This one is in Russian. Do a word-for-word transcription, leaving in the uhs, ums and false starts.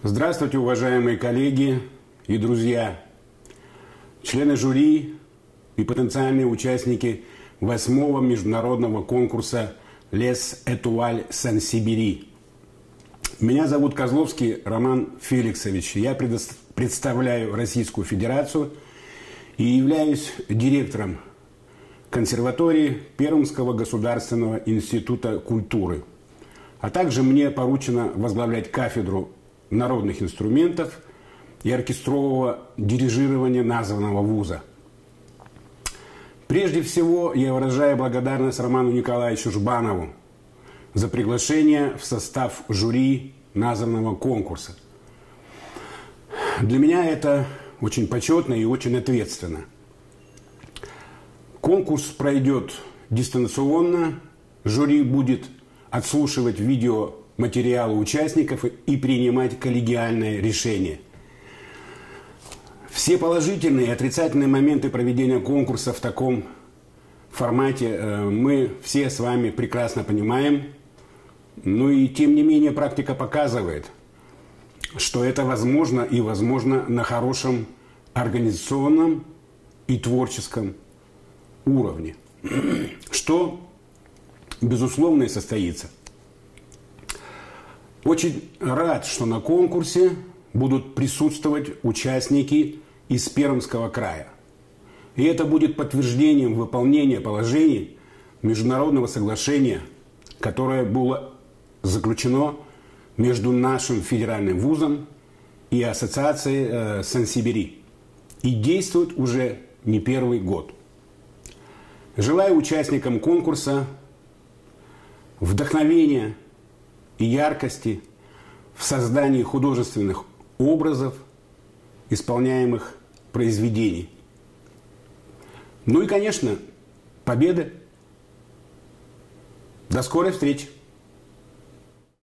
Здравствуйте, уважаемые коллеги и друзья, члены жюри и потенциальные участники восьмого международного конкурса «Les Étoiles Сан-Сибири». Меня зовут Козловский Роман Феликсович. Я представляю Российскую Федерацию и являюсь директором консерватории Пермского государственного института культуры. А также мне поручено возглавлять кафедру народных инструментов и оркестрового дирижирования названного вуза. Прежде всего, я выражаю благодарность Роману Николаевичу Жбанову за приглашение в состав жюри названного конкурса. Для меня это очень почетно и очень ответственно. Конкурс пройдет дистанционно, жюри будет отслушивать видеоматериалы участников и принимать коллегиальное решение. Все положительные и отрицательные моменты проведения конкурса в таком формате мы все с вами прекрасно понимаем. Ну и тем не менее практика показывает, что это возможно и возможно на хорошем организационном и творческом уровне. Что, безусловно, и состоится. Очень рад, что на конкурсе будут присутствовать участники из Пермского края. И это будет подтверждением выполнения положений международного соглашения, которое было заключено между нашим федеральным вузом и ассоциацией э, Сан-Сибири. И действует уже не первый год. Желаю участникам конкурса вдохновения и яркости в создании художественных образов, исполняемых произведений. Ну и, конечно, победы. До скорой встречи!